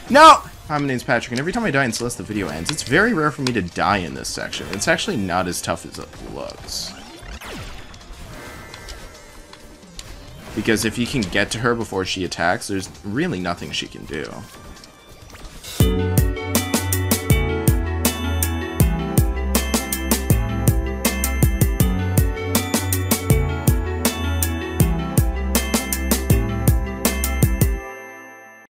No! Hi, my name's Patrick, and every time I die in Celeste, the video ends. It's very rare for me to die in this section. It's actually not as tough as it looks. Because if you can get to her before she attacks, there's really nothing she can do.